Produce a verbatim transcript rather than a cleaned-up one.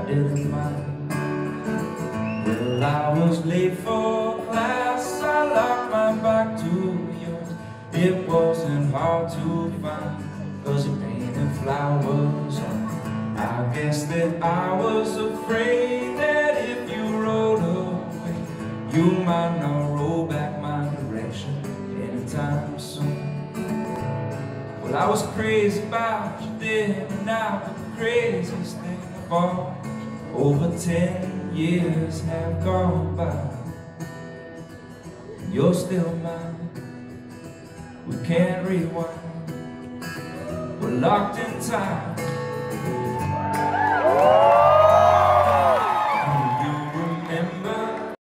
didn't mind. Well, I was late for class, I locked my back to yours. It wasn't hard to find, cause you painted flowers on. I guess that I was afraid that if you rode away, you might not roll back my direction anytime soon. Well, I was crazy about you then, and now the craziest thing of all, over ten years have gone by, and you're still mine. We can't rewind, we're locked in time.